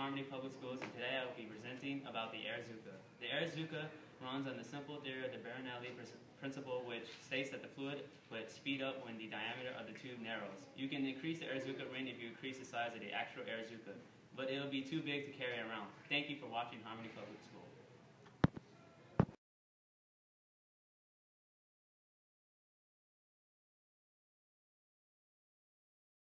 Harmony Public Schools, and today I will be presenting about the air Zooka. The air Zooka runs on the simple theory of the Bernoulli principle, which states that the fluid would speed up when the diameter of the tube narrows. You can increase the air Zooka ring if you increase the size of the actual air Zooka, but it'll be too big to carry around. Thank you for watching Harmony Public School.